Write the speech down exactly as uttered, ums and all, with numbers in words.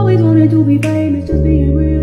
always wanted to be famous, just being real.